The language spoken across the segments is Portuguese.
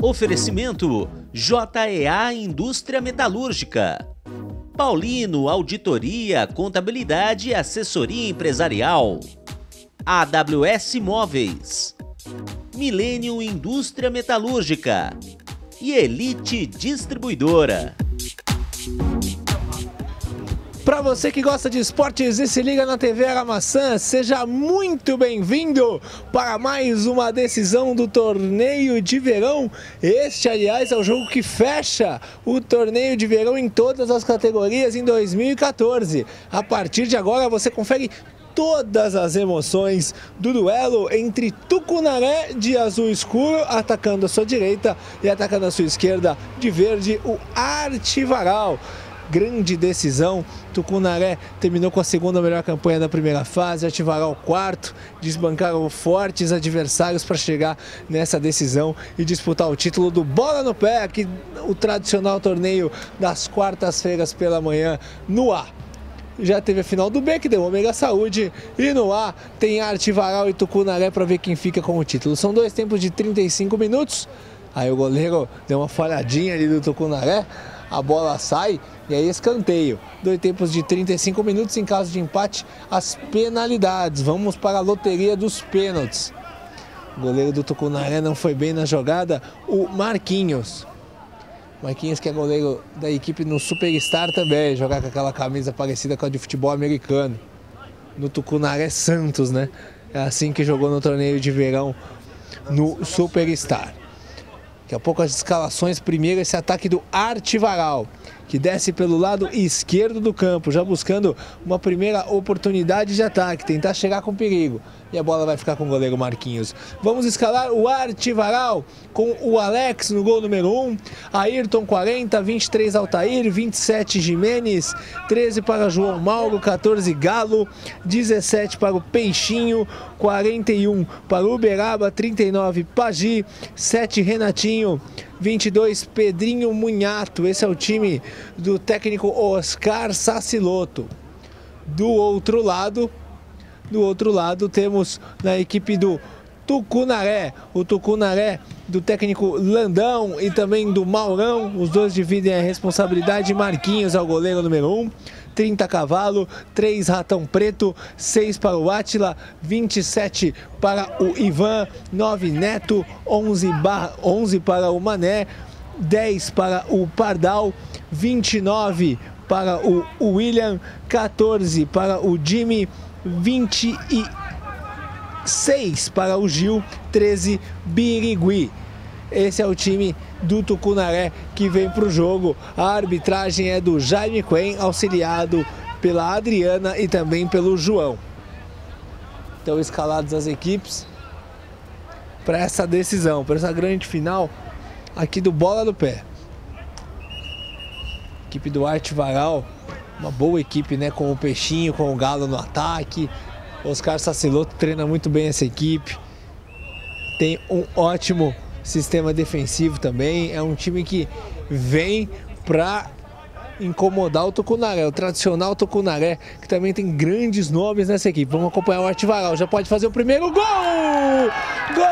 Oferecimento JEA Indústria Metalúrgica. Paulino Auditoria, Contabilidade e Assessoria Empresarial. AWS Móveis. Milênio Indústria Metalúrgica. E Elite Distribuidora. Para você que gosta de esportes e se liga na TV Aramaçã, seja muito bem-vindo para mais uma decisão do torneio de verão. Este, aliás, é o jogo que fecha o torneio de verão em todas as categorias em 2014. A partir de agora você confere todas as emoções do duelo entre Tucunaré de azul escuro, atacando a sua direita, e atacando a sua esquerda, de verde, o Artivaral. Grande decisão, Tucunaré terminou com a segunda melhor campanha da primeira fase, Artivaral quarto, desbancaram fortes adversários para chegar nessa decisão e disputar o título do Bola no Pé, aqui o tradicional torneio das quartas-feiras pela manhã no A. Já teve a final do B, que deu Ômega Saúde, e no A tem Artivaral e Tucunaré para ver quem fica com o título. São dois tempos de 35 minutos, aí o goleiro deu uma falhadinha ali do Tucunaré, a bola sai e aí escanteio. Dois tempos de 35 minutos, em caso de empate, as penalidades. Vamos para a loteria dos pênaltis. O goleiro do Tucunaré não foi bem na jogada, o Marquinhos. Marquinhos, que é goleiro da equipe no Superstar também, jogar com aquela camisa parecida com a de futebol americano. No Tucunaré Santos, né? É assim que jogou no torneio de verão no Superstar. Daqui a pouco as escalações. Primeiro esse ataque do Artivaral, que desce pelo lado esquerdo do campo, já buscando uma primeira oportunidade de ataque, tentar chegar com perigo. E a bola vai ficar com o goleiro Marquinhos. Vamos escalar o Artivaral com o Alex no gol número 1, Ayrton 40, 23 Altair, 27 Jimenez, 13 para João Mauro, 14 Galo, 17 para o Peixinho, 41 para o Uberaba, 39 Pagi, 7 Renatinho, 22 Pedrinho Munhato. Esse é o time do técnico Oscar Saciloto. Do outro lado temos na equipe do Tucunaré, o Tucunaré do técnico Landão e também do Maurão. Os dois dividem a responsabilidade. Marquinhos é o goleiro número 1, 30 Cavalo, 3 Ratão Preto, 6 para o Átila, 27 para o Ivan, 9 Neto, 11 para o Mané, 10 para o Pardal, 29 para o William, 14 para o Jimmy, 26 para o Gil, 13 Birigui. Esse é o time do Tucunaré que vem para o jogo. A arbitragem é do Jaime Quen, auxiliado pela Adriana e também pelo João. Então escaladas as equipes para essa decisão, para essa grande final aqui do Bola do Pé. Equipe do Artivaral, uma boa equipe, né? Com o Peixinho, com o Galo no ataque. Oscar Saciloto treina muito bem essa equipe. Tem um ótimo sistema defensivo também. É um time que vem para incomodar o Tucunaré, o tradicional Tucunaré, que também tem grandes nomes nessa equipe. Vamos acompanhar o Artivaral. Já pode fazer o primeiro gol! Gol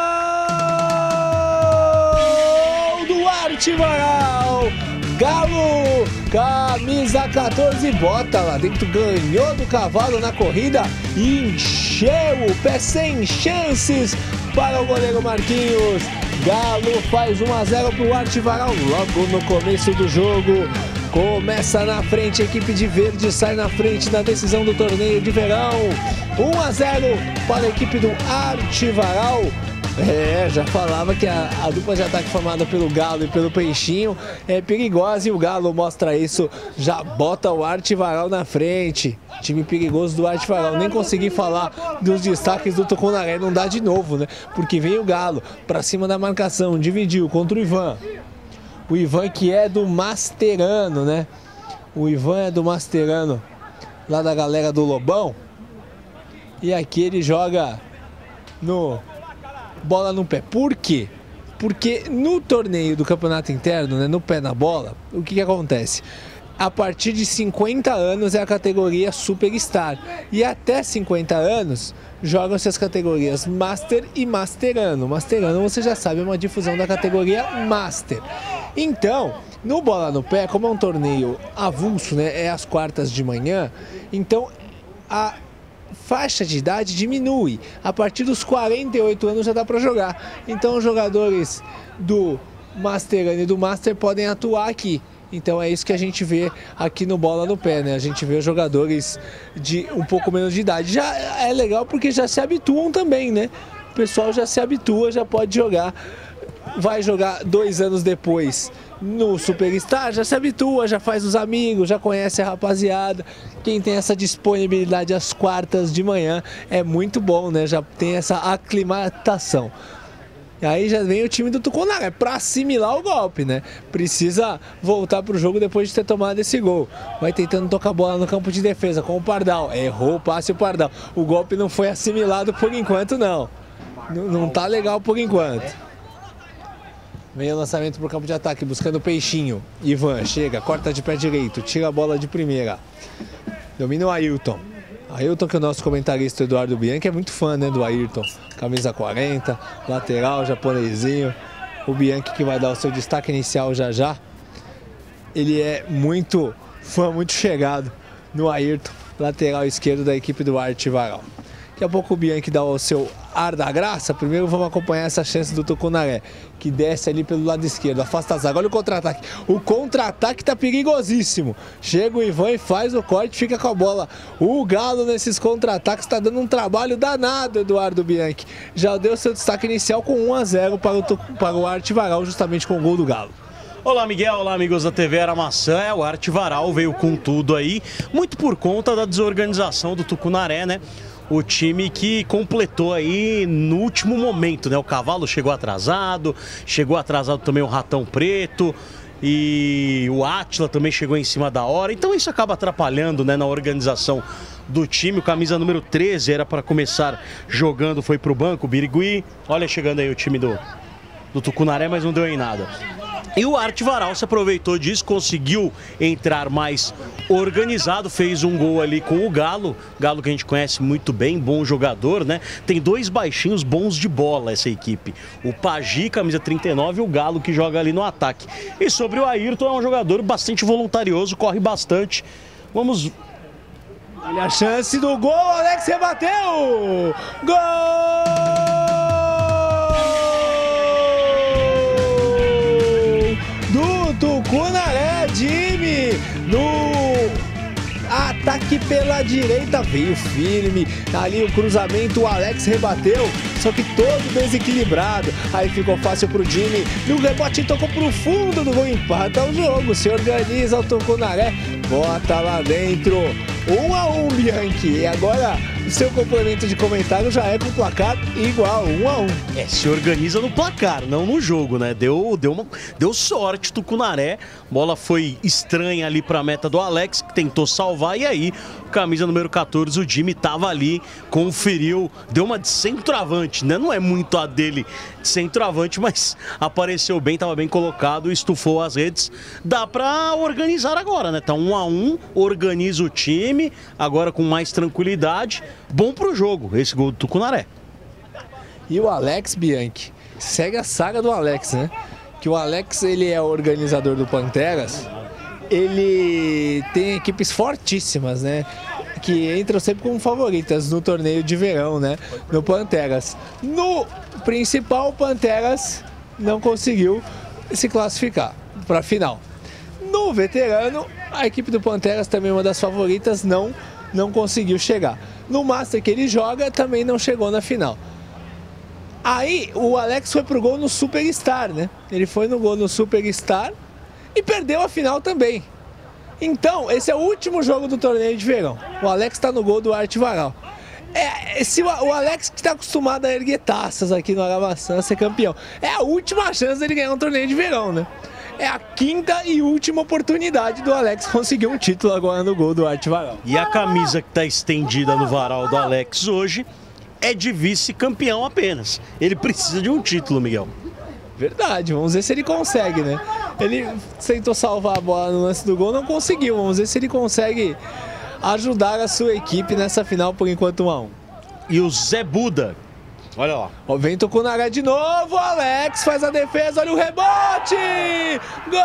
do Artivaral! Galo, camisa 14, bota lá dentro, ganhou do Cavalo na corrida e encheu o pé sem chances para o goleiro Marquinhos. Galo faz 1-0 para o Artivaral logo no começo do jogo. Começa na frente, a equipe de verde sai na frente na decisão do torneio de verão. 1-0 para a equipe do Artivaral. Já falava que a dupla de ataque formada pelo Galo e pelo Peixinho é perigosa, e o Galo mostra isso, já bota o Artivaral na frente. Time perigoso do Artivaral. Nem consegui falar dos destaques do Tucunaré, não dá de novo, né? Porque vem o Galo pra cima da marcação, dividiu contra o Ivan. O Ivan, que é do Masterano, né? O Ivan é do Masterano, lá da galera do Lobão. E aqui ele joga no Bola no Pé. Por quê? Porque no torneio do campeonato interno, né, no Pé na Bola, o que acontece? a partir de 50 anos é a categoria Superstar. E até 50 anos jogam-se as categorias Master e Masterano. Masterano, você já sabe, é uma difusão da categoria Master. Então, no Bola no Pé, como é um torneio avulso, né, é às quartas de manhã, então a faixa de idade diminui. A partir dos 48 anos já dá para jogar. Então os jogadores do Masterano e do Master podem atuar aqui. Então é isso que a gente vê aqui no Bola no Pé, né? A gente vê os jogadores de um pouco menos de idade. Já é legal porque já se habituam também, né? O pessoal já se habitua, já pode jogar. Vai jogar 2 anos depois no Superstar, já se habitua, já faz os amigos, já conhece a rapaziada. Quem tem essa disponibilidade às quartas de manhã é muito bom, né? Já tem essa aclimatação. E aí já vem o time do Tucunaré para assimilar o golpe, né? Precisa voltar para o jogo depois de ter tomado esse gol. Vai tentando tocar a bola no campo de defesa com o Pardal. Errou o passe o Pardal. O golpe não foi assimilado por enquanto, não. Não tá legal por enquanto. Vem o lançamento para o campo de ataque, buscando o Peixinho. Ivan chega, corta de pé direito, tira a bola de primeira. Domina o Ailton. Ailton, que é o nosso comentarista Eduardo Bianchi, é muito fã, né, do Ailton. Camisa 40, lateral, japonesinho. O Bianchi que vai dar o seu destaque inicial já já. Ele é muito fã, muito chegado no Ailton, lateral esquerdo da equipe do Arte Varal. Daqui a pouco o Bianchi dá o seu ar da graça. Primeiro vamos acompanhar essa chance do Tucunaré, que desce ali pelo lado esquerdo, afasta a zaga. Olha o contra-ataque. O contra-ataque tá perigosíssimo. Chega o Ivan e faz o corte, fica com a bola. O Galo nesses contra-ataques tá dando um trabalho danado, Eduardo Bianchi. Já deu seu destaque inicial com 1-0 para o Arte Varal, justamente com o gol do Galo. Olá, Miguel. Olá, amigos da TV Aramaçã. O Arte Varal veio com tudo aí, muito por conta da desorganização do Tucunaré, né? O time que completou aí no último momento, né? O Cavalo chegou atrasado também o Ratão Preto e o Átila também chegou em cima da hora. Então isso acaba atrapalhando, né, na organização do time. O camisa número 13 era para começar jogando, foi para o banco, o Birigui. Olha, chegando aí o time do Tucunaré, mas não deu em nada. E o Arte Varal se aproveitou disso, conseguiu entrar mais organizado, fez um gol ali com o Galo. Galo que a gente conhece muito bem, bom jogador, né? Tem 2 baixinhos bons de bola essa equipe. O Pagi, camisa 39, e o Galo que joga ali no ataque. E sobre o Ayrton, é um jogador bastante voluntarioso, corre bastante. Vamos... Olha a chance do gol, Alex rebateu! Gol! Tucunaré, Jimmy, no ataque pela direita, veio firme, ali o cruzamento, o Alex rebateu, só que todo desequilibrado, aí ficou fácil pro Jimmy, no rebote tocou pro fundo do gol, empata o jogo, se organiza o Tucunaré, bota lá dentro, 1-1, Bianchi, e agora o seu complemento de comentário já é com o placar igual, 1-1. Se organiza no placar, não no jogo, né? Deu sorte Tucunaré, bola foi estranha ali pra meta do Alex, que tentou salvar, e aí, camisa número 14, o Jimmy tava ali, conferiu, deu uma de centroavante, né? Não é muito a dele de centroavante, mas apareceu bem, tava bem colocado, estufou as redes. Dá pra organizar agora, né? Tá 1-1, organiza o time, agora com mais tranquilidade. Bom pro jogo, esse gol do Tucunaré. E o Alex, Bianchi, segue a saga do Alex, né? Que o Alex, ele é o organizador do Panteras, ele tem equipes fortíssimas, né? Que entram sempre como favoritas no torneio de verão, né? No Panteras. No principal, o Panteras não conseguiu se classificar para a final. No veterano, a equipe do Panteras, também uma das favoritas, não conseguiu chegar. No Master que ele joga, também não chegou na final. Aí o Alex foi pro gol no Superstar, né? Ele foi no gol no Superstar e perdeu a final também. Então, esse é o último jogo do torneio de verão. O Alex tá no gol do Arte Varal. O Alex que está acostumado a erguer taças aqui no Aramaçã, ser campeão. É a última chance dele ganhar um torneio de verão, né? É a 5ª e última oportunidade do Alex conseguir um título agora no gol do Arte Varal. E a camisa que está estendida no varal do Alex hoje é de vice-campeão apenas. Ele precisa de um título, Miguel. Verdade, vamos ver se ele consegue, né? Ele tentou salvar a bola no lance do gol, não conseguiu. Vamos ver se ele consegue ajudar a sua equipe nessa final, por enquanto 1 a 1. E o Zé Buda, olha lá. O vem Tucunaré de novo, Alex faz a defesa, olha o rebote! Gol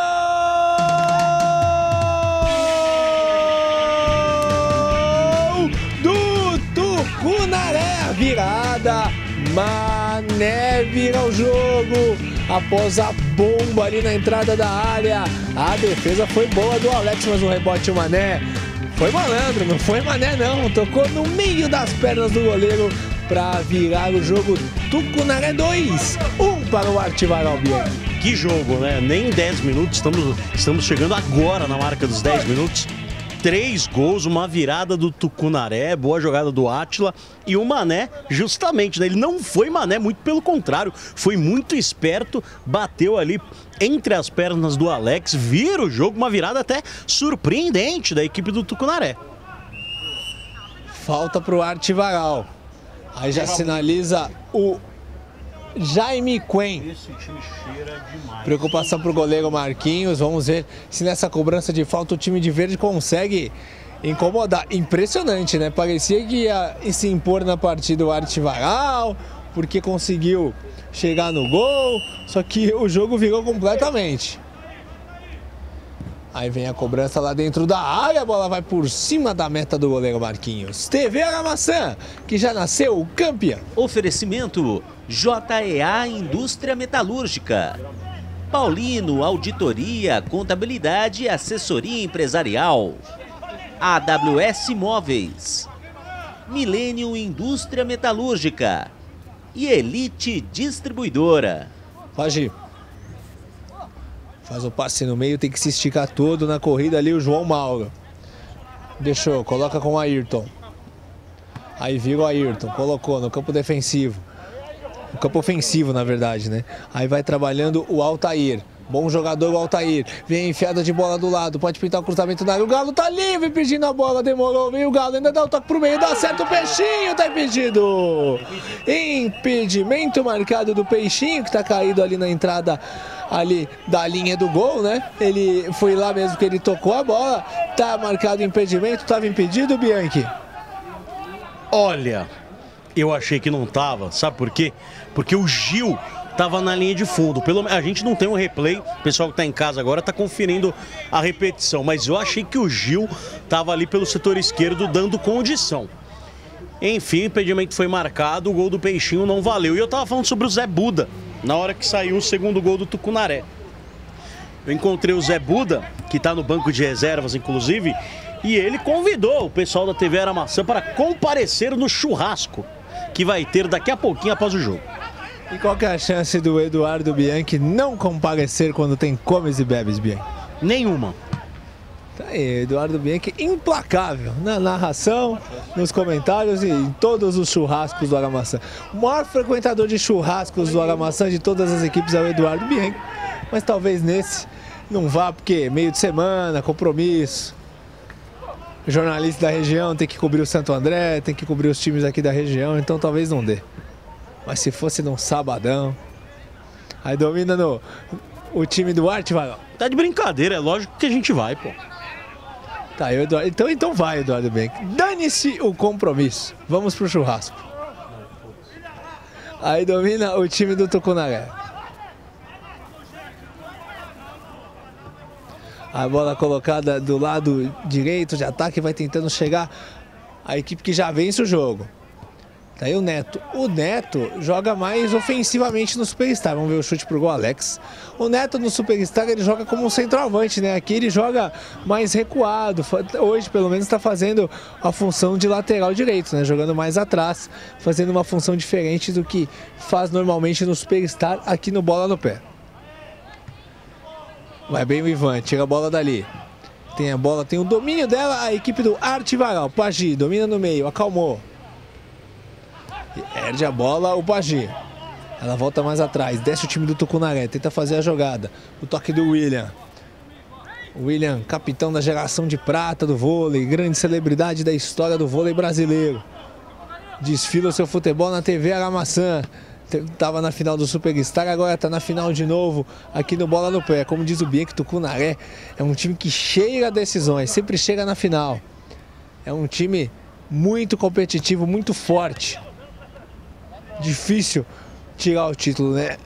do Tucunaré, virada, Mané vira o jogo após a bomba ali na entrada da área. A defesa foi boa do Alex, mas o rebote o Mané foi malandro, não foi Mané não, tocou no meio das pernas do goleiro para virar o jogo. Tucunaré 2, 1 para o Artivaral Bianchi. Que jogo, né? Nem 10 minutos, estamos chegando agora na marca dos 10 minutos. 3 gols, uma virada do Tucunaré, boa jogada do Átila. E o Mané, justamente, né? Ele não foi Mané, muito pelo contrário, foi muito esperto, bateu ali entre as pernas do Alex, vira o jogo, uma virada até surpreendente da equipe do Tucunaré. Falta para o Artivaral. Aí já sinaliza o Jaime Quen. Esse time cheira demais. Preocupação para o goleiro Marquinhos. Vamos ver se nessa cobrança de falta o time de verde consegue incomodar. Impressionante, né? Parecia que ia se impor na partida o Artivaral, porque conseguiu chegar no gol, só que o jogo virou completamente. Aí vem a cobrança lá dentro da área, a bola vai por cima da meta do goleiro Marquinhos. TV Aramaçã, que já nasceu campeã. Oferecimento JEA Indústria Metalúrgica. Paulino Auditoria, Contabilidade e Assessoria Empresarial. AWS Móveis. Millennium Indústria Metalúrgica. E Elite Distribuidora. Pagi. Faz o passe no meio, tem que se esticar todo na corrida ali o João Mauro. Deixou, coloca com o Ayrton. Aí vira o Ayrton, colocou no campo defensivo. No campo ofensivo, na verdade, né? Aí vai trabalhando o Altair. Bom jogador o Altair. Vem a enfiada de bola do lado, pode pintar o cruzamento na área. O Galo tá livre pedindo a bola, demorou. Vem o Galo, ainda dá o toque pro meio, dá certo o Peixinho, tá impedido. Impedimento marcado do Peixinho, que tá caído ali na entrada ali da linha do gol, né? Ele foi lá mesmo que ele tocou a bola. Tá marcado impedimento, tava impedido, Bianchi? Olha, eu achei que não tava, sabe por quê? Porque o Gil tava na linha de fundo. A gente não tem um replay, o pessoal que tá em casa agora tá conferindo a repetição, mas eu achei que o Gil tava ali pelo setor esquerdo dando condição. Enfim, o impedimento foi marcado, o gol do Peixinho não valeu. E eu tava falando sobre o Zé Buda, na hora que saiu o segundo gol do Tucunaré. Eu encontrei o Zé Buda, que tá no banco de reservas, inclusive, e ele convidou o pessoal da TV Aramaçã para comparecer no churrasco, que vai ter daqui a pouquinho após o jogo. E qual que é a chance do Eduardo Bianchi não comparecer quando tem comes e bebes, Bianchi? Nenhuma. Tá aí, Eduardo Bianchi implacável na narração, nos comentários e em todos os churrascos do Aramaçã. O maior frequentador de churrascos do Aramaçã de todas as equipes é o Eduardo Bianchi, mas talvez nesse não vá porque meio de semana, compromisso. O jornalista da região tem que cobrir o Santo André, tem que cobrir os times aqui da região, então talvez não dê. Mas se fosse num sabadão, aí domina o time do Artivaral. Tá de brincadeira, é lógico que a gente vai, pô. Tá, então vai, Eduardo Bianchi. Dane-se o compromisso. Vamos pro churrasco. Aí domina o time do Tucunaré. A bola colocada do lado direito de ataque, vai tentando chegar a equipe que já vence o jogo. Daí o Neto. O Neto joga mais ofensivamente no Superstar. Vamos ver o chute pro gol, Alex. O Neto no Superstar, ele joga como um centroavante, né? Aqui ele joga mais recuado. Hoje, pelo menos, está fazendo a função de lateral direito, né? Jogando mais atrás, fazendo uma função diferente do que faz normalmente no Superstar aqui no Bola no Pé. Vai bem o Ivan, tira a bola dali. Tem a bola, tem o domínio dela, a equipe do Artivaral. Pagi domina no meio, acalmou. Perde a bola o Pagi. Ela volta mais atrás, desce o time do Tucunaré, tenta fazer a jogada. O toque do William. William, capitão da geração de prata do vôlei, grande celebridade da história do vôlei brasileiro. Desfila o seu futebol na TV Aramaçã. Tava na final do Superstar, agora tá na final de novo aqui no Bola no Pé. Como diz o Bianchi, Tucunaré é um time que cheira decisões, sempre chega na final. É um time muito competitivo, muito forte. Difícil tirar o título, né?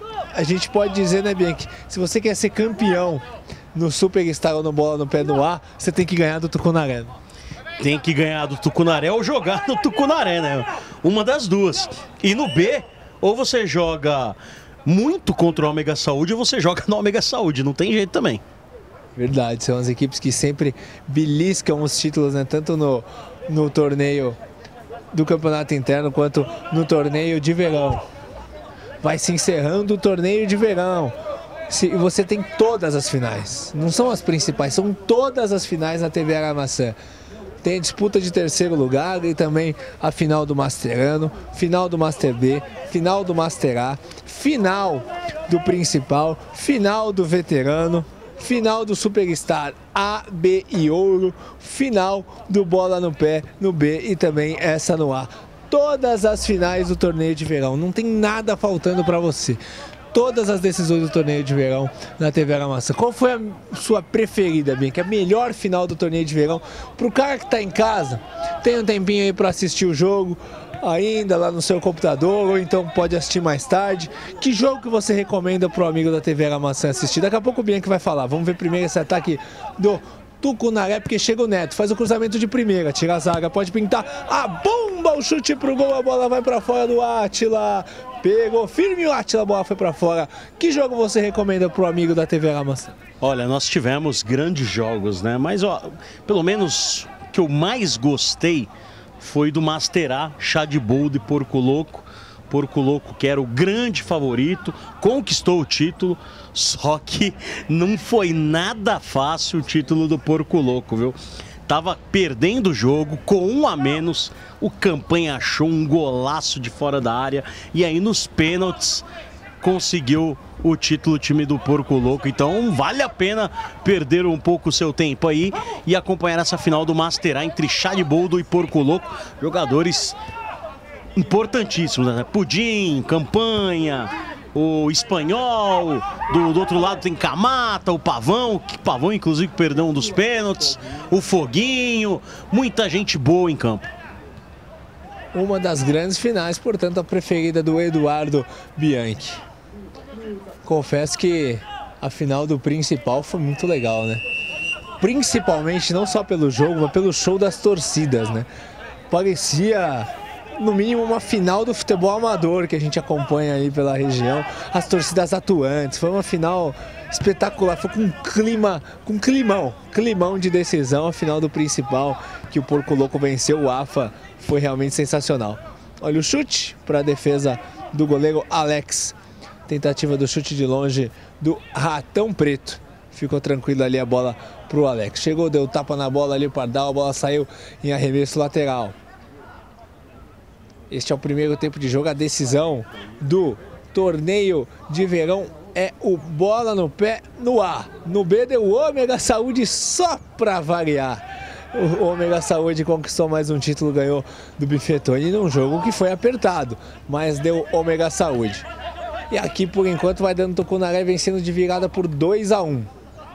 A gente pode dizer, né, Bianchi, se você quer ser campeão no Superstar ou no Bola no Pé no A, você tem que ganhar do Tucunaré. Tem que ganhar do Tucunaré ou jogar no Tucunaré, né? Uma das duas. E no B, ou você joga muito contra o Ômega Saúde ou você joga no Ômega Saúde, não tem jeito também. Verdade, são as equipes que sempre beliscam os títulos, né? Tanto no torneio do campeonato interno quanto no torneio de verão. Vai se encerrando o torneio de verão. E você tem todas as finais, não são as principais, são todas as finais na TV Aramaçã. Tem a disputa de terceiro lugar e também a final do Masterano, final do Master B, final do Master A, final do Principal, final do Veterano, final do Superstar A, B e Ouro, final do Bola no Pé no B e também essa no A. Todas as finais do torneio de verão, não tem nada faltando para você. Todas as decisões do torneio de verão na TV Aramaçã. Qual foi a sua preferida, Bianchi? A melhor final do torneio de verão? Para o cara que está em casa, tem um tempinho aí para assistir o jogo, ainda lá no seu computador, ou então pode assistir mais tarde. Que jogo que você recomenda para o amigo da TV Aramaçã assistir? Daqui a pouco o Bianchi vai falar. Vamos ver primeiro esse ataque do Tucunaré, porque chega o Neto, faz o cruzamento de primeira, tira a zaga, pode pintar, a bomba, o chute pro gol, a bola vai para fora do Átila. Pegou firme o Átila, a bola foi para fora. Que jogo você recomenda pro amigo da TV Aramaçã? Olha, nós tivemos grandes jogos, né? Mas, ó, pelo menos o que eu mais gostei foi do Master A, Chá de Boldo e Porco Louco. Porco Louco, que era o grande favorito, conquistou o título, só que não foi nada fácil o título do Porco Louco, viu? Tava perdendo o jogo com 1 a menos, o Campanha achou um golaço de fora da área e aí nos pênaltis conseguiu o título, o time do Porco Louco. Então vale a pena perder um pouco o seu tempo aí e acompanhar essa final do Master A entre Chá de Boldo e Porco Louco, jogadores importantíssimos, né? Pudim, Campanha, o Espanhol, do outro lado tem Camata, o Pavão, que Pavão inclusive perdeu um dos pênaltis, o Foguinho, muita gente boa em campo. Uma das grandes finais, portanto a preferida do Eduardo Bianchi. Confesso que a final do Principal foi muito legal, né? Principalmente não só pelo jogo, mas pelo show das torcidas, né? Parecia no mínimo uma final do futebol amador que a gente acompanha aí pela região, as torcidas atuantes. Foi uma final espetacular, foi com climão de decisão, a final do Principal que o Porco Louco venceu. O AFA foi realmente sensacional. Olha o chute para a defesa do goleiro Alex, tentativa do chute de longe do Ratão Preto, ficou tranquilo ali a bola pro Alex, chegou, deu tapa na bola ali o Pardal, a bola saiu em arremesso lateral. Este é o primeiro tempo de jogo, a decisão do torneio de verão é o Bola no Pé no A. No B deu o Ômega Saúde só para variar. O Ômega Saúde conquistou mais um título, ganhou do Bifetone num jogo que foi apertado, mas deu Ômega Saúde. E aqui por enquanto vai dando Tucunaré vencendo de virada por 2 a 1.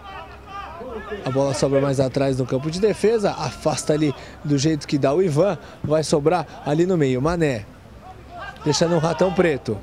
A bola sobra mais atrás no campo de defesa, afasta ali do jeito que dá o Ivan, vai sobrar ali no meio, Mané, deixando o Ratão Preto.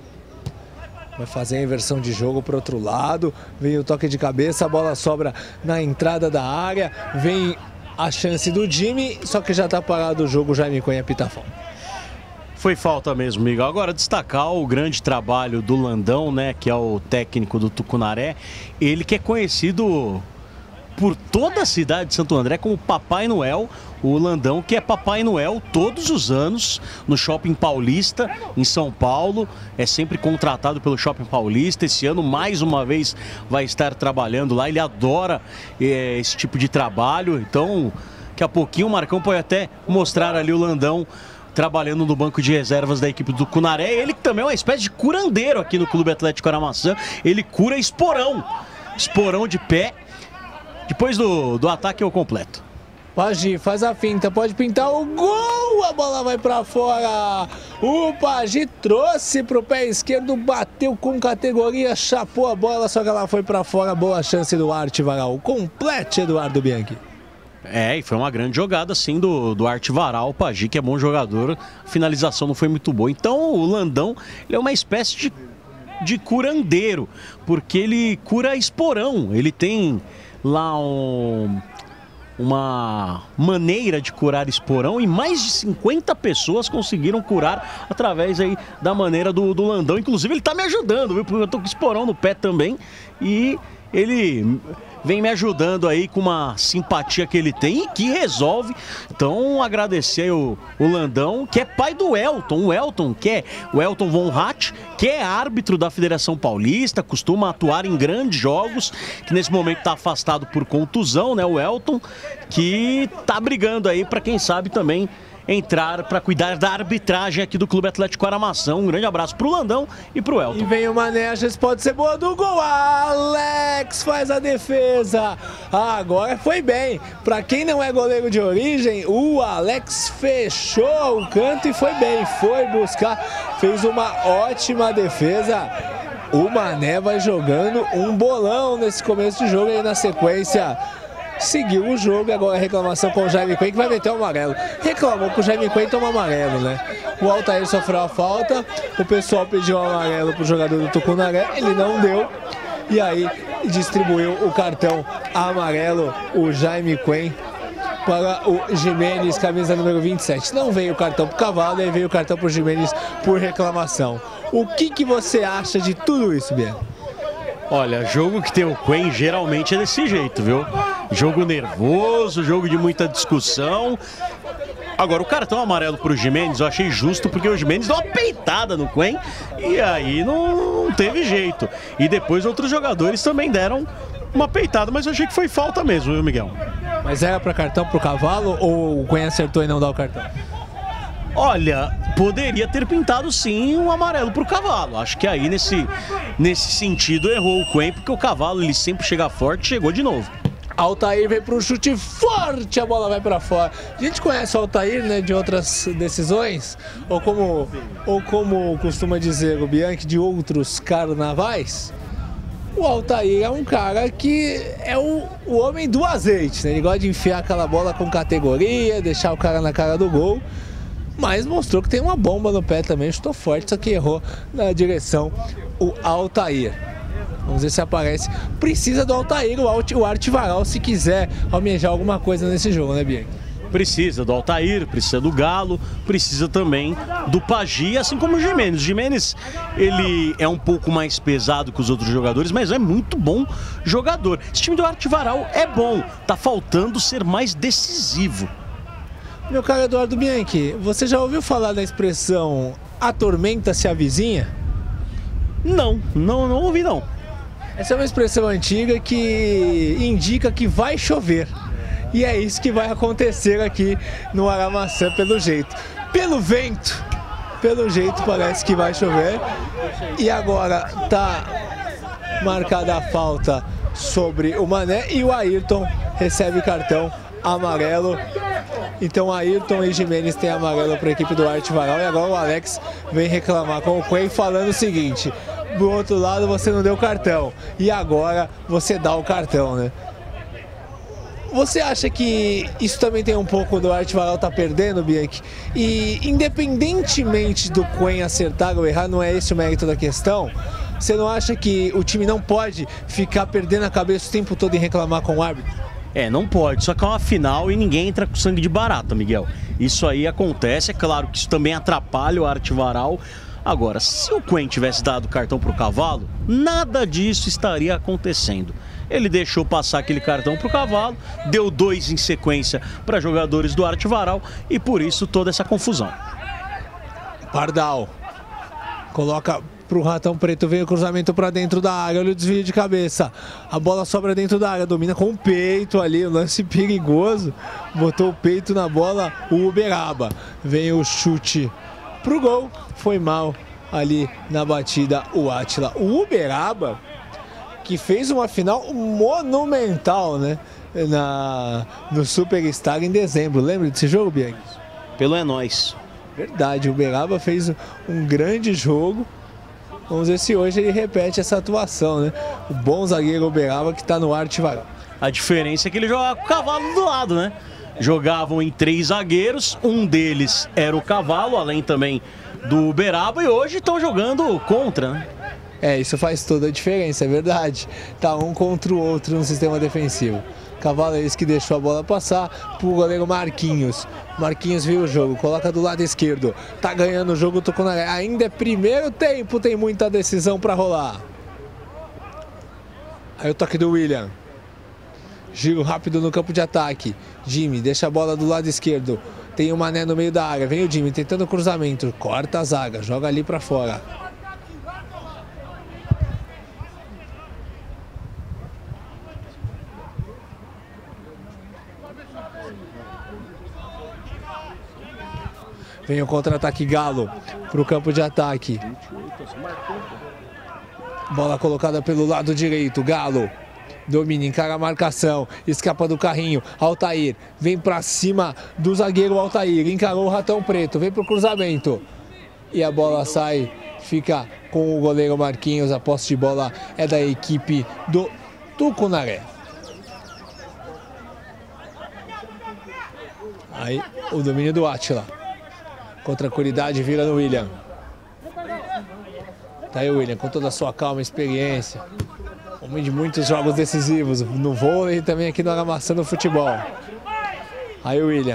Vai fazer a inversão de jogo para o outro lado, vem o toque de cabeça, a bola sobra na entrada da área, vem a chance do Jimmy, só que já está parado o jogo, Jaime Cunha Pitafão. Foi falta mesmo, Miguel. Agora destacar o grande trabalho do Landão, né, que é o técnico do Tucunaré, ele que é conhecido por toda a cidade de Santo André como Papai Noel. O Landão, que é Papai Noel todos os anos no Shopping Paulista, em São Paulo, é sempre contratado pelo Shopping Paulista. Esse ano, mais uma vez, vai estar trabalhando lá. Ele adora esse tipo de trabalho, então daqui a pouquinho o Marcão pode até mostrar ali o Landão trabalhando no banco de reservas da equipe do Tucunaré. Ele que também é uma espécie de curandeiro aqui no Clube Atlético Aramaçã. Ele cura esporão de pé. Depois do ataque eu completo. Pagi faz a finta, pode pintar o gol, a bola vai pra fora. O Pagi trouxe pro pé esquerdo, bateu com categoria, chapou a bola, só que ela foi pra fora. Boa chance do Arte Varal. Complete, Eduardo Bianchi. É, e foi uma grande jogada, sim, do Arte Varal. O Pagi, que é bom jogador, a finalização não foi muito boa. Então, o Landão, ele é uma espécie de curandeiro, porque ele cura esporão. Ele tem lá uma maneira de curar esporão e mais de 50 pessoas conseguiram curar através aí da maneira do Landão. Inclusive, ele tá me ajudando, viu? Porque eu tô com esporão no pé também e ele vem me ajudando aí com uma simpatia que ele tem e que resolve. Então, agradecer aí o Landão, que é pai do Elton. O Elton, que é o Elton Von Hatt, que é árbitro da Federação Paulista, costuma atuar em grandes jogos, que nesse momento está afastado por contusão, né? O Elton, que tá brigando aí para quem sabe também entrar para cuidar da arbitragem aqui do Clube Atlético Aramaçã. Um grande abraço pro Landão e pro Elton. E vem o Mané, a chance pode ser boa do gol. Alex faz a defesa. Agora foi bem. Para quem não é goleiro de origem, o Alex fechou o canto e foi bem. Foi buscar, fez uma ótima defesa. O Mané vai jogando um bolão nesse começo de jogo aí na sequência. Seguiu o jogo e agora a reclamação com o Jaime Quen, que vai meter o amarelo. Reclamou com o Jaime Quen, toma amarelo, né? O Altair sofreu a falta, o pessoal pediu o amarelo pro jogador do Tucunaré, ele não deu. E aí distribuiu o cartão amarelo, o Jaime Quen, para o Jimenez, camisa número 27. Não veio o cartão pro Cavalo, aí veio o cartão pro Jimenez por reclamação. O que você acha de tudo isso, Bianchi? Olha, jogo que tem o Quen geralmente é desse jeito, viu? Jogo nervoso, jogo de muita discussão. Agora, o cartão amarelo pro Jimenez eu achei justo, porque o Jimenez deu uma peitada no Quen e aí não teve jeito. E depois outros jogadores também deram uma peitada, mas eu achei que foi falta mesmo, viu, Miguel? Mas era para cartão pro Cavalo ou o Quen acertou e não dá o cartão? Olha, poderia ter pintado sim um amarelo pro Cavalo. Acho que aí nesse sentido errou o Quen, porque o Cavalo ele sempre chega forte, chegou de novo. Altair vem pro chute forte, a bola vai para fora. A gente conhece o Altair, né, de outras decisões, ou como costuma dizer o Bianchi, de outros carnavais. O Altair é um cara que é o homem do azeite, né? Ele gosta de enfiar aquela bola com categoria, deixar o cara na cara do gol. Mas mostrou que tem uma bomba no pé também, chutou forte, só que errou na direção o Altair. Vamos ver se aparece. Precisa do Altair, o Arte Varal, se quiser almejar alguma coisa nesse jogo, né, Bianchi? Precisa do Altair, precisa do Galo, precisa também do Pagi, assim como o Jimenez. O Jimenez, ele é um pouco mais pesado que os outros jogadores, mas é muito bom jogador. Esse time do Arte Varal é bom, tá faltando ser mais decisivo. Meu caro Eduardo Bianchi, você já ouviu falar da expressão "a tormenta se avizinha"? Não ouvi não. Essa é uma expressão antiga que indica que vai chover. E é isso que vai acontecer aqui no Aramaçã, pelo jeito. Pelo jeito parece que vai chover. E agora tá marcada a falta sobre o Mané e o Ayrton recebe cartão amarelo. Então Ayrton e Jimenez tem amarelo para a equipe do Arte Varal. E agora o Alex vem reclamar com o Quen falando o seguinte: do outro lado você não deu cartão e agora você dá o cartão, né? Você acha que isso também tem um pouco do Arte Varal tá perdendo, Bianchi? E independentemente do Quen acertar ou errar, não é esse o mérito da questão? Você não acha que o time não pode ficar perdendo a cabeça o tempo todo em reclamar com o árbitro? Não pode, só que é uma final e ninguém entra com sangue de barata, Miguel. Isso aí acontece, é claro que isso também atrapalha o Arte Varal. Agora, se o Quen tivesse dado cartão pro Cavalo, nada disso estaria acontecendo. Ele deixou passar aquele cartão pro Cavalo, deu 2 em sequência para jogadores do Arte Varal e por isso toda essa confusão. Pardal coloca pro Ratão Preto, vem o cruzamento para dentro da área, olha o desvio de cabeça, a bola sobra dentro da área, domina com o peito ali, o lance perigoso, botou o peito na bola, o Uberaba, vem o chute pro gol, foi mal ali na batida o Átila. O Uberaba, que fez uma final monumental, né? no Superstar em dezembro. Lembra desse jogo, Bianchi? Pelo é nóis. Verdade, o Uberaba fez um grande jogo. Vamos ver se hoje ele repete essa atuação, né? O bom zagueiro Uberaba que está no Arte Varal. A diferença é que ele jogava com o Cavalo do lado, né? Jogavam em 3 zagueiros, um deles era o Cavalo, além também do Uberaba, e hoje estão jogando contra, né? Isso faz toda a diferença, é verdade. Tá um contra o outro no sistema defensivo. Cavalo é esse que deixou a bola passar pro goleiro Marquinhos. Marquinhos viu o jogo, coloca do lado esquerdo. Tá ganhando o jogo o Tucunaré. Ainda é primeiro tempo, tem muita decisão para rolar. Aí o toque do William. Giro rápido no campo de ataque. Jimmy deixa a bola do lado esquerdo. Tem o Mané no meio da área. Vem o Jimmy tentando cruzamento. Corta a zaga, joga ali para fora. Vem o contra-ataque Galo para o campo de ataque. Bola colocada pelo lado direito. Galo domina, encara a marcação. Escapa do carrinho. Altair vem para cima do zagueiro Altair. Encarou o Ratão Preto. Vem para o cruzamento. E a bola sai. Fica com o goleiro Marquinhos. A posse de bola é da equipe do Tucunaré. Aí o domínio do Átila. Com tranquilidade vira no William. Tá aí o William com toda a sua calma e experiência. Homem de muitos jogos decisivos no vôlei e também aqui no Aramaçã no futebol. Aí o William.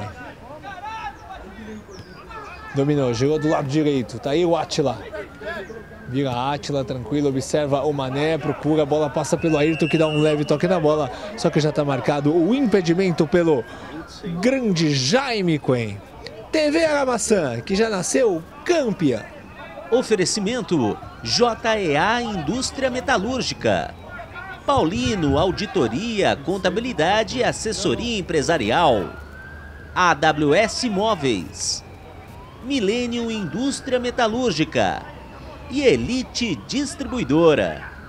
Dominou, girou do lado direito. Tá aí o Átila. Vira a Átila, tranquilo, observa o Mané, procura, a bola passa pelo Ayrton que dá um leve toque na bola. Só que já tá marcado o impedimento pelo grande Jaime Quen. TV Aramaçã, que já nasceu campeã. Oferecimento JEA Indústria Metalúrgica. Paulino Auditoria, Contabilidade e Assessoria Empresarial. AWS Móveis. Milênio Indústria Metalúrgica. E Elite Distribuidora.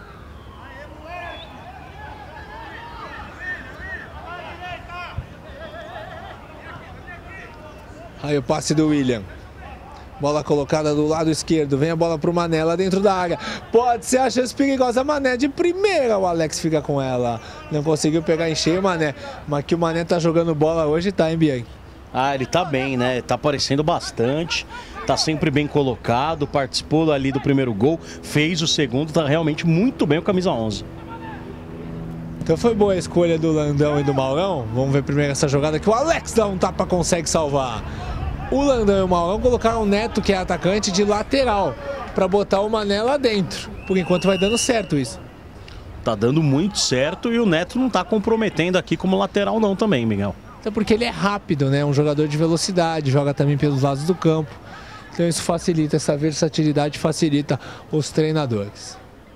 Aí o passe do William. Bola colocada do lado esquerdo. Vem a bola pro Mané lá dentro da área. Pode ser a chance perigosa. Mané de primeira. O Alex fica com ela. Não conseguiu pegar em cheio o Mané. Mas que o Mané tá jogando bola hoje, tá, hein, Bianchi? Ele tá bem, né? Tá aparecendo bastante. Tá sempre bem colocado. Participou ali do primeiro gol. Fez o segundo. Tá realmente muito bem o camisa 11. Então foi boa a escolha do Landão e do Maurão. Vamos ver primeiro essa jogada que o Alex dá um tapa, consegue salvar. O Landão e o Maurão colocaram o Neto, que é atacante, de lateral, para botar o Mané lá dentro. Por enquanto vai dando certo isso. Tá dando muito certo e o Neto não tá comprometendo aqui como lateral não também, Miguel. Até porque ele é rápido, né? Um jogador de velocidade, joga também pelos lados do campo. Então isso facilita, essa versatilidade facilita os treinadores.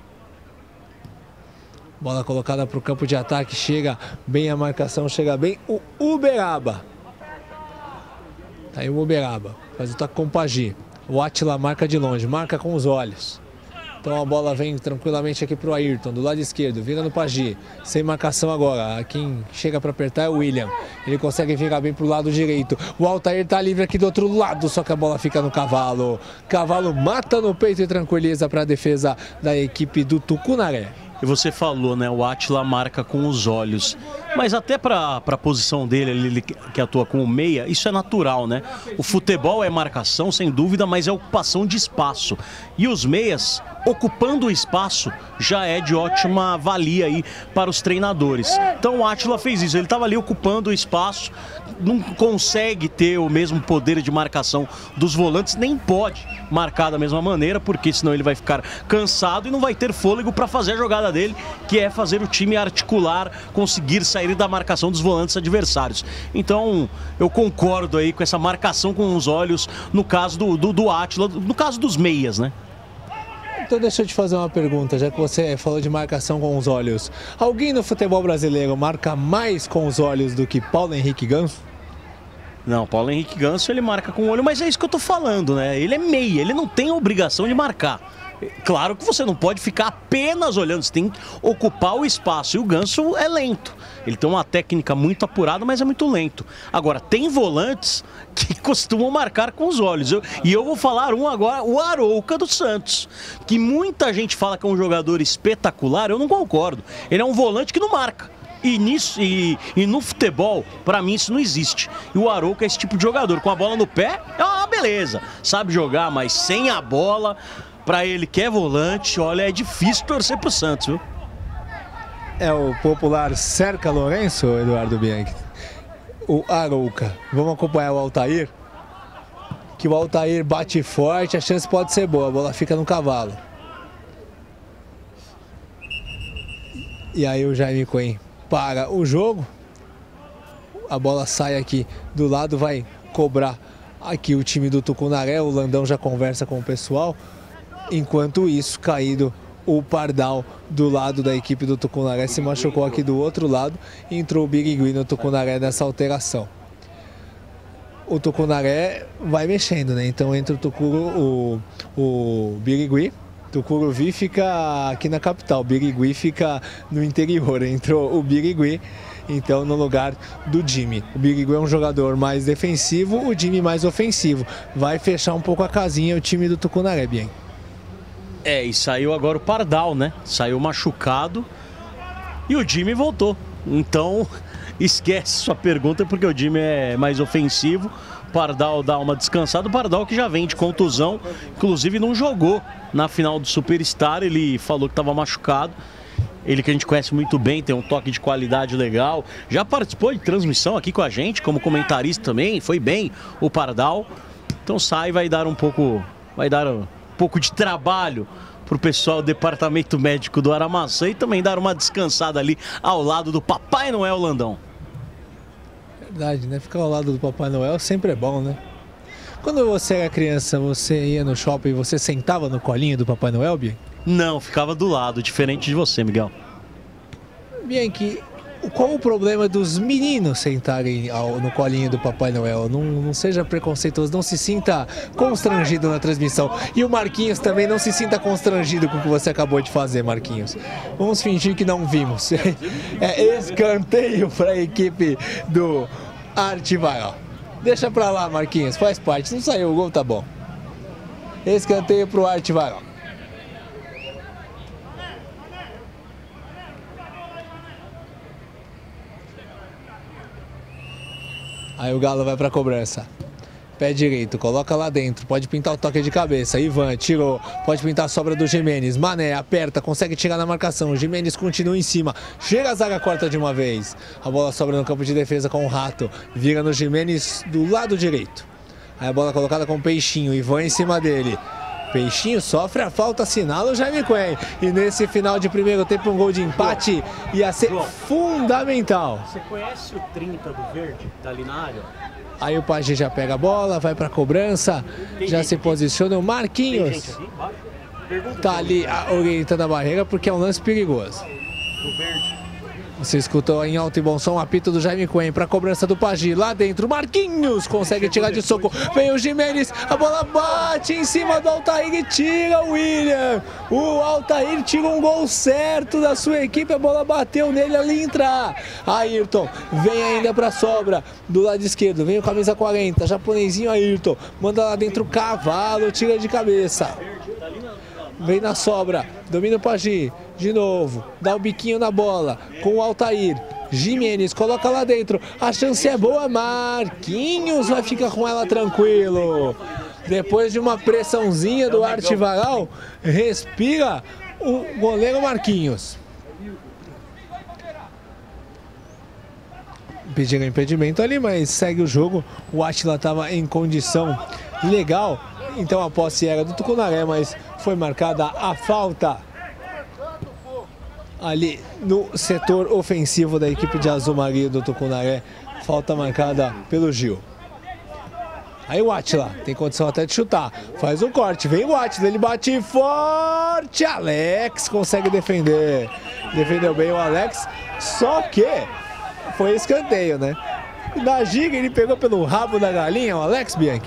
Bola colocada para o campo de ataque, chega bem a marcação, chega bem o Uberaba. Tá aí o Uberaba, faz o toque com o Pagi. O Átila marca de longe, marca com os olhos. Então a bola vem tranquilamente aqui pro Ayrton, do lado esquerdo, vira no Pagi. Sem marcação agora, quem chega para apertar é o William. Ele consegue virar bem pro lado direito. O Altair tá livre aqui do outro lado, só que a bola fica no Cavalo. Cavalo mata no peito e tranquiliza para a defesa da equipe do Tucunaré. E você falou, né? O Átila marca com os olhos. Mas até para a posição dele, ele que atua como meia, isso é natural, né? O futebol é marcação, sem dúvida, mas é ocupação de espaço. E os meias, ocupando o espaço, já é de ótima valia aí para os treinadores. Então o Átila fez isso, ele estava ali ocupando o espaço, não consegue ter o mesmo poder de marcação dos volantes, nem pode marcar da mesma maneira, porque senão ele vai ficar cansado e não vai ter fôlego para fazer a jogada dele, que é fazer o time articular, conseguir sair da marcação dos volantes adversários. Então eu concordo aí com essa marcação com os olhos no caso do Átila, no caso dos meias, né? Então deixa eu te fazer uma pergunta, já que você falou de marcação com os olhos. Alguém no futebol brasileiro marca mais com os olhos do que Paulo Henrique Ganso? Não, Paulo Henrique Ganso, ele marca com o olho, mas é isso que eu tô falando, né? Ele é meia, ele não tem a obrigação de marcar. Claro que você não pode ficar apenas olhando, você tem que ocupar o espaço. E o Ganso é lento. Ele tem uma técnica muito apurada, mas é muito lento. Agora, tem volantes que costumam marcar com os olhos. E eu vou falar um agora, o Arouca do Santos, que muita gente fala que é um jogador espetacular, eu não concordo. Ele é um volante que não marca. E no futebol, pra mim, isso não existe. E o Arouca é esse tipo de jogador. Com a bola no pé, é uma beleza. Sabe jogar, mas sem a bola... Pra ele que é volante, olha, é difícil torcer pro Santos, viu? É o popular Cerca Lourenço, Eduardo Bianchi. O Arouca. Vamos acompanhar o Altair. Que o Altair bate forte, a chance pode ser boa, a bola fica no cavalo. E aí o Jaime Cohen para o jogo. A bola sai aqui do lado, vai cobrar aqui o time do Tucunaré. O Landão já conversa com o pessoal. Enquanto isso, caído o Pardal do lado da equipe do Tucunaré, se machucou aqui do outro lado e entrou o Birigui no Tucunaré nessa alteração. O Tucunaré vai mexendo, né? Então entra o Birigui, Tucuruvi fica aqui na capital, Birigui fica no interior. Entrou o Birigui, então, no lugar do Jimmy. O Birigui é um jogador mais defensivo, o Jimmy mais ofensivo. Vai fechar um pouco a casinha o time do Tucunaré, Bien. E saiu agora o Pardal, né? Saiu machucado e o Jimmy voltou. Então, esquece sua pergunta, porque o Jimmy é mais ofensivo. O Pardal dá uma descansada. O Pardal que já vem de contusão, inclusive não jogou na final do Superstar. Ele falou que estava machucado. Ele que a gente conhece muito bem, tem um toque de qualidade legal. Já participou de transmissão aqui com a gente, como comentarista também. Foi bem o Pardal. Então sai, vai dar um pouco de trabalho para o pessoal do departamento médico do Aramaçã e também dar uma descansada ali ao lado do Papai Noel, Landão. Verdade, né? Ficar ao lado do Papai Noel sempre é bom, né? Quando você era criança, você ia no shopping e você sentava no colinho do Papai Noel, Bianchi? Não, ficava do lado, diferente de você, Miguel. Bianchi, qual o problema dos meninos sentarem no colinho do Papai Noel? Não seja preconceituoso, não se sinta constrangido na transmissão. E o Marquinhos também não se sinta constrangido com o que você acabou de fazer, Marquinhos. Vamos fingir que não vimos. É escanteio para a equipe do Artivaral. Deixa pra lá, Marquinhos, faz parte. Se não saiu o gol, tá bom. Escanteio pro Artivaral. Aí o Galo vai pra cobrança. Pé direito, coloca lá dentro. Pode pintar o toque de cabeça. Ivan tirou. Pode pintar a sobra do Jimenez. Mané aperta, consegue tirar na marcação. O Jimenez continua em cima. Chega a zaga, corta de uma vez. A bola sobra no campo de defesa com o Rato. Vira no Jimenez do lado direito. Aí a bola colocada com o Peixinho. Ivan em cima dele. Peixinho sofre a falta, assinala o Jaime Cohen. E nesse final de primeiro tempo, um gol de empate ia ser fundamental. Você conhece o 30 do verde, dali na área? Aí o Pagi já pega a bola, vai pra cobrança, já se posiciona o Marquinhos. Tá ali orientando a barreira porque é um lance perigoso. Você escutou em alto e bom som o apito do Jaime Cohen para a cobrança do Pagi. Lá dentro, Marquinhos consegue tirar de soco. Vem o Jimenez, a bola bate em cima do Altair e tira o William. O Altair tira um gol certo da sua equipe. A bola bateu nele ali entrar. Ayrton vem ainda para a sobra do lado esquerdo. Vem o camisa 40, japonesinho Ayrton. Manda lá dentro o Cavalo, tira de cabeça. Vem na sobra, domina o Pagi, de novo, dá o biquinho na bola, com o Altair, Jimenez, coloca lá dentro, a chance é boa, Marquinhos vai ficar com ela tranquilo. Depois de uma pressãozinha do Artivaral, respira o goleiro Marquinhos. Pediram impedimento ali, mas segue o jogo, o Átila estava em condição legal, então a posse era do Tucunaré, mas foi marcada a falta ali no setor ofensivo da equipe de Azul Maria do Tucunaré. Falta marcada pelo Gil. Aí o Átila tem condição até de chutar. Faz um corte, vem o Átila, ele bate forte. Alex consegue defender. Defendeu bem o Alex, só que foi escanteio, né? Na giga ele pegou pelo rabo da galinha, o Alex Bianchi.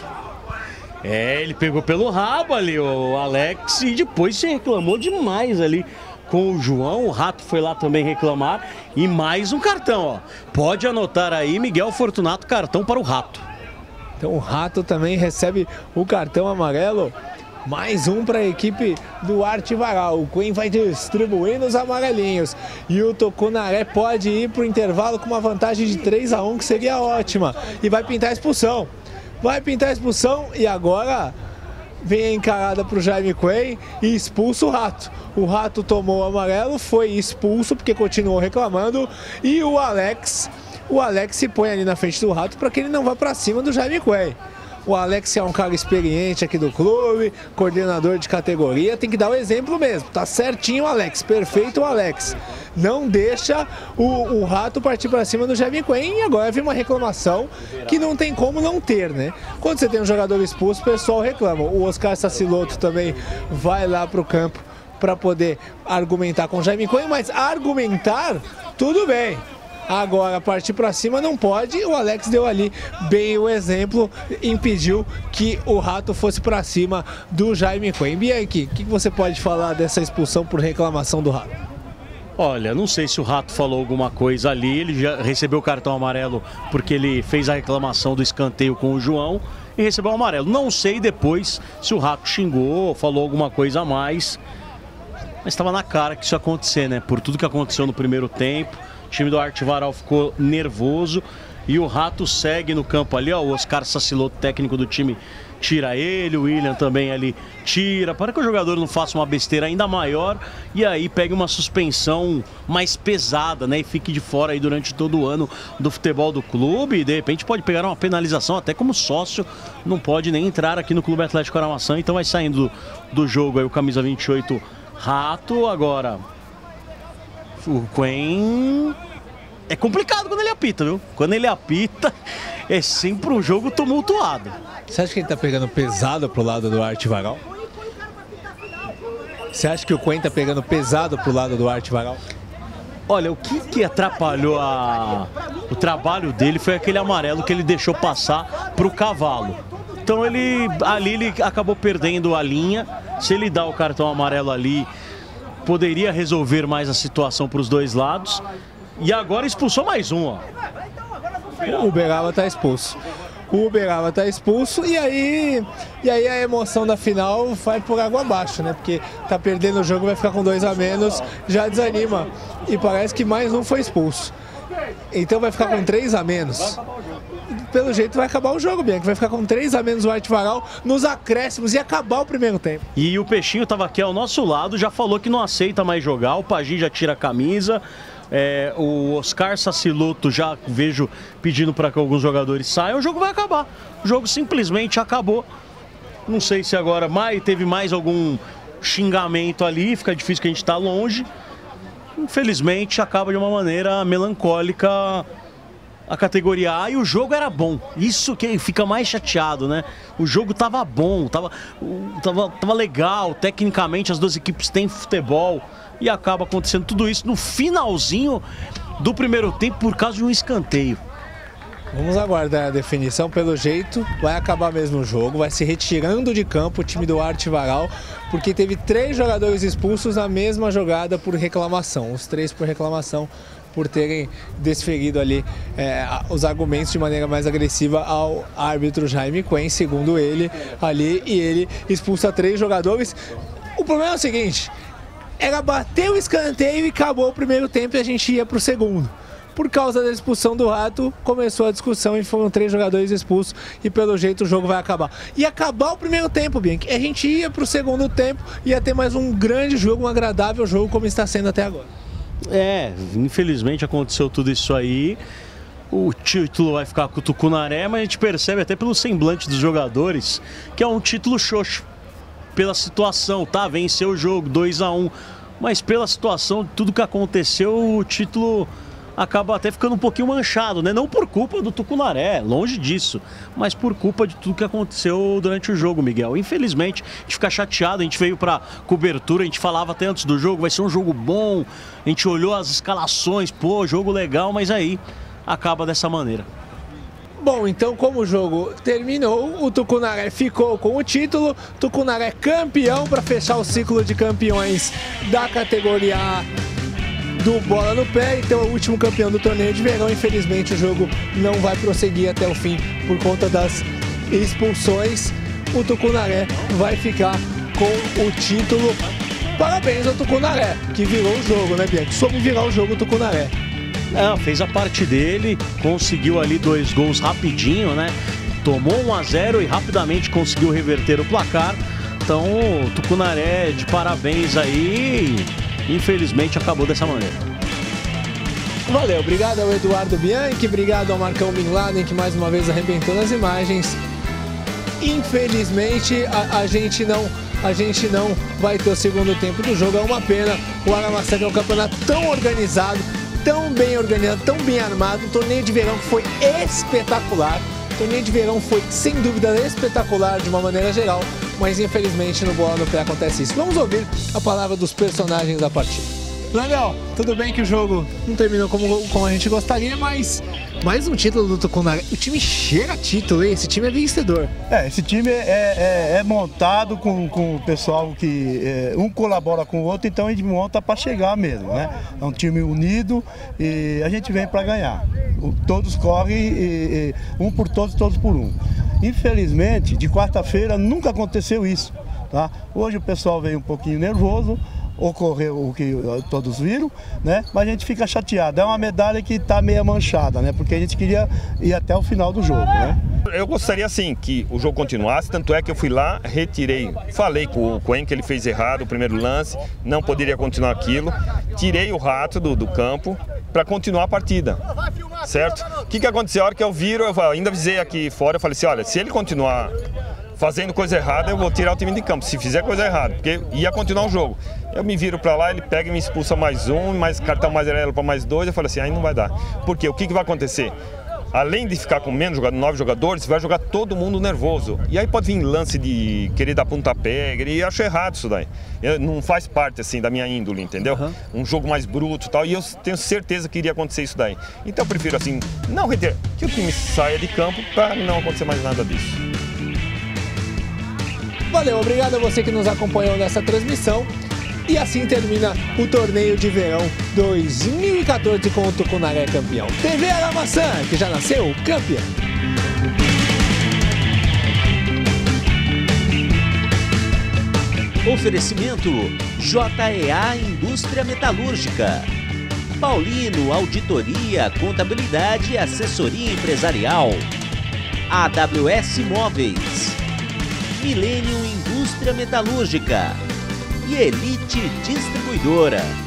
Ele pegou pelo rabo ali, o Alex, e depois se reclamou demais ali com o João. O Rato foi lá também reclamar. E mais um cartão, ó. Pode anotar aí, Miguel Fortunato, cartão para o Rato. Então o Rato também recebe o cartão amarelo. Mais um para a equipe do Artivaral. O Quen vai distribuindo os amarelinhos. E o Tucunaré pode ir para o intervalo com uma vantagem de 3-1, que seria ótima. E vai pintar a expulsão. Vai pintar a expulsão e agora vem a encarada para o Jaime Quen e expulsa o Rato. O Rato tomou o amarelo, foi expulso porque continuou reclamando. E o Alex se põe ali na frente do Rato para que ele não vá para cima do Jaime Quen. O Alex é um cara experiente aqui do clube, coordenador de categoria, tem que dar o exemplo mesmo. Tá certinho o Alex, perfeito o Alex. Não deixa o Rato partir para cima do Jaime Quen. E agora vem uma reclamação que não tem como não ter, né? Quando você tem um jogador expulso, o pessoal reclama. O Oscar Saciloto também vai lá pro campo para poder argumentar com o Jaime Quen, mas argumentar, tudo bem. Agora, partir para cima não pode. O Alex deu ali bem o exemplo, impediu que o Rato fosse para cima do Jaime Quen. Bianchi, o que você pode falar dessa expulsão por reclamação do Rato? Olha, não sei se o Rato falou alguma coisa ali. Ele já recebeu o cartão amarelo porque ele fez a reclamação do escanteio com o João e recebeu o amarelo. Não sei depois se o Rato xingou, falou alguma coisa a mais. Mas estava na cara que isso ia acontecer, né? Por tudo que aconteceu no primeiro tempo. O time do Artivaral ficou nervoso e o Rato segue no campo ali, ó. O Oscar Saciloto, técnico do time, tira ele, o William também ali tira, para que o jogador não faça uma besteira ainda maior e aí pegue uma suspensão mais pesada, né? E fique de fora aí durante todo o ano do futebol do clube. E de repente pode pegar uma penalização, até como sócio, não pode nem entrar aqui no Clube Atlético Aramaçã. Então vai saindo do jogo aí o camisa 28, Rato. Agora o Quen é complicado quando ele apita, viu? Quando ele apita, é sempre um jogo tumultuado. Você acha que ele tá pegando pesado pro lado do Artivaral? Você acha que o Quen tá pegando pesado pro lado do Artivaral? Olha, o que atrapalhou o trabalho dele foi aquele amarelo que ele deixou passar pro Cavalo. Então ele acabou perdendo a linha. Se ele dá o cartão amarelo ali, poderia resolver mais a situação para os dois lados. E agora expulsou mais um, ó. O Uberaba tá expulso. O Uberaba tá expulso e aí a emoção da final vai por água abaixo, né? Porque tá perdendo o jogo, vai ficar com 2 a menos, já desanima. E parece que mais um foi expulso. Então vai ficar com 3 a menos. Pelo jeito vai acabar o jogo, Bianchi. Vai ficar com 3 a menos o Artivaral nos acréscimos e acabar o primeiro tempo. E o Peixinho estava aqui ao nosso lado, já falou que não aceita mais jogar. O Pagi já tira a camisa. O Oscar Saciloto já vejo pedindo para que alguns jogadores saiam. O jogo vai acabar. O jogo simplesmente acabou. Não sei se agora teve mais algum xingamento ali. Fica difícil que a gente está longe. Infelizmente acaba de uma maneira melancólica a categoria A, e o jogo era bom. Isso que fica mais chateado, né? O jogo tava bom, tava legal, tecnicamente as duas equipes têm futebol e acaba acontecendo tudo isso no finalzinho do primeiro tempo por causa de um escanteio. Vamos aguardar a definição. Pelo jeito vai acabar mesmo o jogo, vai se retirando de campo o time do Artivaral, porque teve 3 jogadores expulsos na mesma jogada por reclamação, os 3 por reclamação, por terem desferido ali os argumentos de maneira mais agressiva ao árbitro Jaime Quen, segundo ele ali, e ele expulsa 3 jogadores. O problema é o seguinte, era bater o escanteio e acabou o primeiro tempo e a gente ia para o segundo. Por causa da expulsão do Rato, começou a discussão e foram 3 jogadores expulsos e pelo jeito o jogo vai acabar. E acabar o primeiro tempo, Bianchi, a gente ia para o segundo tempo, ia ter mais um grande jogo, um agradável jogo como está sendo até agora. Infelizmente aconteceu tudo isso aí. O título vai ficar com o Tucunaré, mas a gente percebe até pelo semblante dos jogadores que é um título xoxo. Pela situação, tá? Venceu o jogo 2 a 1, mas pela situação, tudo que aconteceu, o título acaba até ficando um pouquinho manchado, né? Não por culpa do Tucunaré, longe disso, mas por culpa de tudo que aconteceu durante o jogo, Miguel. Infelizmente, a gente fica chateado, a gente veio pra cobertura, a gente falava até antes do jogo, vai ser um jogo bom, a gente olhou as escalações, pô, jogo legal, mas aí acaba dessa maneira. Bom, então como o jogo terminou, o Tucunaré ficou com o título, Tucunaré campeão para fechar o ciclo de campeões da categoria A do Bola no Pé, então é o último campeão do torneio de verão. Infelizmente o jogo não vai prosseguir até o fim por conta das expulsões. O Tucunaré vai ficar com o título. Parabéns ao Tucunaré, que virou o jogo, né, Bianchi? Soube virar o jogo o Tucunaré. Fez a parte dele, conseguiu ali 2 gols rapidinho, né? Tomou 1-0 e rapidamente conseguiu reverter o placar. Então, o Tucunaré de parabéns aí. Infelizmente acabou dessa maneira. Valeu, obrigado ao Eduardo Bianchi, obrigado ao Marcão Bin Laden, que mais uma vez arrebentou nas imagens. Infelizmente a gente não vai ter o segundo tempo do jogo, é uma pena. O Aramaçã é um campeonato tão organizado, tão bem organizado, tão bem armado, um torneio de verão que foi espetacular. O torneio de verão foi, sem dúvida, espetacular de uma maneira geral, mas infelizmente no Bola no Pé acontece isso. Vamos ouvir a palavra dos personagens da partida. Legal, tudo bem que o jogo não terminou como a gente gostaria, mas mais um título do Tucunaré. O time cheira a título, hein? Esse time é vencedor. Esse time é montado com o pessoal que um colabora com o outro, então a gente monta para chegar mesmo, né? É um time unido e a gente vem para ganhar. Todos correm, um por todos, todos por um. Infelizmente, de quarta-feira nunca aconteceu isso, tá? Hoje o pessoal veio um pouquinho nervoso, ocorreu o que todos viram, né? Mas a gente fica chateado. É uma medalha que está meio manchada, né? Porque a gente queria ir até o final do jogo, né? Eu gostaria sim que o jogo continuasse, tanto é que eu fui lá, retirei, falei com o Coen que ele fez errado o primeiro lance, não poderia continuar aquilo, tirei o Rato do campo para continuar a partida, certo? O que aconteceu? A hora que eu viro, eu ainda avisei aqui fora, eu falei assim, olha, se ele continuar fazendo coisa errada, eu vou tirar o time de campo, se fizer coisa errada, porque ia continuar o jogo. Eu me viro para lá, ele pega e me expulsa mais um, mais cartão mais amarelo para mais 2, eu falei assim, aí não vai dar. Por quê? O que vai acontecer? Além de ficar com menos 9 jogadores, vai jogar todo mundo nervoso. E aí pode vir lance de querer dar pontapé, e eu acho errado isso daí. Não faz parte assim da minha índole, entendeu? Um jogo mais bruto e tal, e eu tenho certeza que iria acontecer isso daí. Então eu prefiro assim, não retirar, que o time saia de campo para não acontecer mais nada disso. Valeu, obrigado a você que nos acompanhou nessa transmissão. E assim termina o torneio de verão 2014 com o Tucunaré campeão. TV Aramaçã, que já nasceu campeão. Oferecimento JEA Indústria Metalúrgica, Paulino Auditoria, Contabilidade e Assessoria Empresarial, AWS Móveis, Millennium Indústria Metalúrgica e Elite Distribuidora.